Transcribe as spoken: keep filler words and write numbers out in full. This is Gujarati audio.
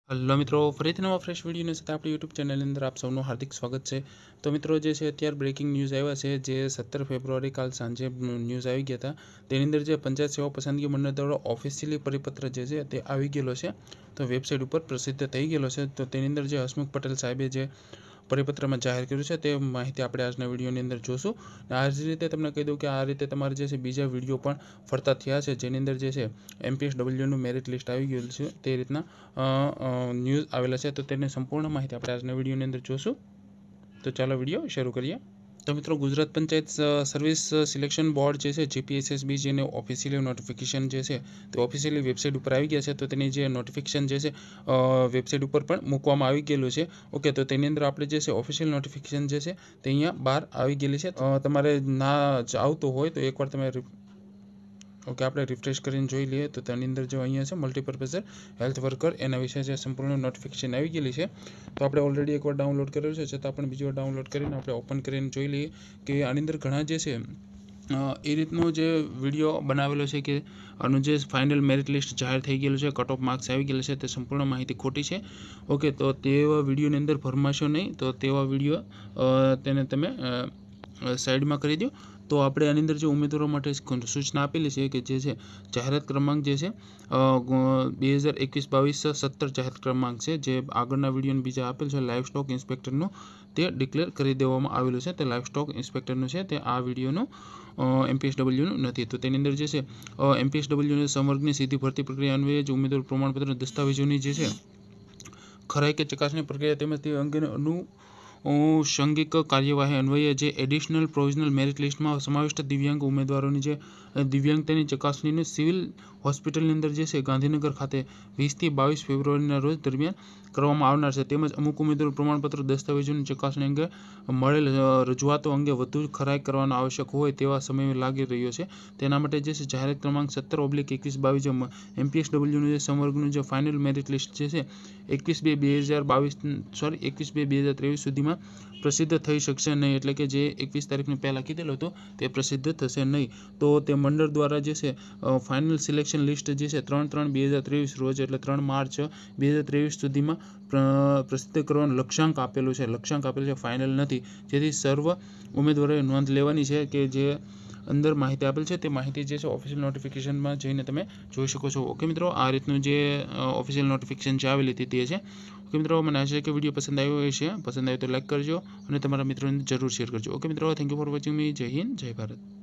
હલો મિત્રો, ફરીથી નવા ફ્રેશ વિડીયોની સાથે આપણી યુટ્યુબ ચેનલની અંદર આપ સૌનું હાર્દિક સ્વાગત છે। તો મિત્રો જે છે અત્યારે બ્રેકિંગ ન્યૂઝ આવ્યા છે, જે સત્તર ફેબ્રુઆરી કાલ સાંજે ન્યૂઝ આવી ગયા હતા। તેની અંદર જે પંચાયત સેવા પસંદગી મંડળ દ્વારા ઓફિશિયલી પરિપત્ર જે છે તે આવી ગયેલો છે, તો વેબસાઇટ ઉપર પ્રસિદ્ધ થઈ ગયેલો છે। તો તેની અંદર જે હસમુખ પટેલ સાહેબે જે પરિપત્રમાં જાહેર કર્યું છે તે માહિતી આપણે આજના વિડીયોની અંદર જોશું। આ જ રીતે તમને કહી દઉં કે આ રીતે તમારે જે છે બીજા વિડીયો પણ ફરતા થયા છે, જેની અંદર જે છે એમપીએસડબલ્યુનું મેરિટ લિસ્ટ આવી ગયું છે, તે રીતના ન્યૂઝ આવેલા છે। તો તેની સંપૂર્ણ માહિતી આપણે આજના વિડીયોની અંદર જોશું। તો ચાલો વિડીયો શરૂ કરીએ। તો મિત્રો, Gujarat Panchayat service selection board જે છે જીપીએસએસબી જેને ઓફિશિયલી નોટિફિકેશન જે છે તે ઓફિશિયલી વેબસાઇટ ઉપર આવી ગયા છે। તો તેની જે નોટિફિકેશન જે છે વેબસાઇટ ઉપર પણ મૂકવામાં આવી ગયેલું છે। ઓકે, તો તેની અંદર આપણે જે છે ઓફિશિયલ નોટિફિકેશન જે છે તે અહીંયા બહાર આવી ગયેલી છે। તમારે ના આવતું હોય તો એકવાર તમે ઓકે આપણે રિફ્રેશ કરીને જોઈ લઈએ તો તેની અંદર જો અહીંયા છે મલ્ટીપર્પઝ હેલ્થ વર્કર એના વિશે જે સંપૂર્ણ નોટિફિકેશન આવી ગયેલી છે। તો આપણે ઓલરેડી એકવાર ડાઉનલોડ કરેલું છે, છતાં આપણે બીજી વાર ડાઉનલોડ કરીને આપણે ઓપન કરીને જોઈ લઈએ કે આની અંદર ઘણા જે છે એ રીતનો જે વિડીયો બનાવેલો છે કે આનું જે ફાઇનલ મેરિટ લિસ્ટ જાહેર થઈ ગયેલું છે, કટ ઓફ માર્ક્સ આવી ગયેલા છે, તે સંપૂર્ણ માહિતી ખોટી છે। ઓકે, તો તેવા વિડીયોની અંદર ભરમાશો નહીં, તો તેવા વિડીયો તેને તમે સાઈડમાં કરી દો। તો આપણે આની અંદર જે ઉમેદવારો માટે સૂચના આપેલી છે કે જે છે જાહેરાત ક્રમાંક જે છે બે હજાર એકવીસ બાવીસ સત્તર જાહેરાત ક્રમાંક છે, જે આગળના વિડીયોને બીજા આપેલ છે લાઈવ સ્ટોક ઇન્સ્પેક્ટરનું, તે ડિક્લેર કરી દેવામાં આવેલું છે। તે લાઈવ સ્ટોક ઇન્સ્પેક્ટરનું છે, તે આ વિડીયોનું એમપીએસડબલ્યુનું નથી। તો તેની અંદર જે છે એમપીએસડબલ્યુની સંવર્ગની સીધી ભરતી પ્રક્રિયા અન્વયે જે ઉમેદવાર પ્રમાણપત્ર દસ્તાવેજોની જે છે ખરાઈ કે ચકાસણી પ્રક્રિયા તેમજ તે અંગેનું અનુ સંગીક કાર્યવાહી અન્વયે જે એડિશનલ પ્રોવિઝનલ મેરિટ લિસ્ટમાં સમાવિષ્ટ દિવ્યાંગ ઉમેદવારોની જે દિવ્યાંગતાની ચકાસણીનું સિવિલ હોસ્પિટલની અંદર જે છે ગાંધીનગર ખાતે વીસથી બાવીસ ફેબ્રુઆરીના રોજ દરમિયાન કરવામાં આવનાર છે। તેમજ અમુક ઉમેદવારો પ્રમાણપત્ર દસ્તાવેજોની ચકાસણી અંગે મળેલ રજૂઆતો અંગે વધુ ખરાઈ કરવાનો આવશ્યક હોય તેવા સમય લાગી રહ્યો છે। તેના માટે જે છે જાહેરાત ક્રમાંક સત્તર ઓબ્લિક એકવીસ બાવીસ એમપીએસડબલ્યુનું જે સંવર્ગનું જે ફાઇનલ મેરિટ લિસ્ટ જે છે એકવીસ બે બે હજાર બાવીસ સોરી એકવીસ બે બે હજાર ત્રેવીસ સુધીમાં પ્રસિદ્ધ થઈ શકશે નહીં, એટલે કે જે એકવીસ તારીખની પહેલાં કીધેલો હતો તે પ્રસિદ્ધ થશે નહીં। તો તે મંડળ દ્વારા જે છે ફાઇનલ સિલેક્શન લિસ્ટ જે છે ત્રણ ત્રણ બે હજાર ત્રેવીસ રોજ એટલે ત્રણ માર્ચ બે હજાર ત્રેવીસ સુધીમાં પ્રસિદ્ધ કરવાનો લક્ષ્યાંક આપેલું છે લક્ષ્યાંક આપેલું છે ફાઇનલ નથી। જેથી સર્વ ઉમેદવારોએ નોંધ લેવાની છે કે જે અંદર માહિતી આપેલ છે તે માહિતી જે છે ઓફિશિયલ નોટિફિકેશનમાં જઈને તમે જોઈ શકો છો। ઓકે મિત્રો, આ રીતનું જે ઓફિશિયલ નોટિફિકેશન જે આવેલી હતી તે છે। ઓકે મિત્રો, મને આશા છે કે વિડીયો પસંદ આવ્યો હશે, પસંદ આવ્યો તો લાઈક કરજો અને તમારા મિત્રોને જરૂર શેર કરજો। ઓકે મિત્રો, thank you for watching me. Jai Hind, જય ભારત।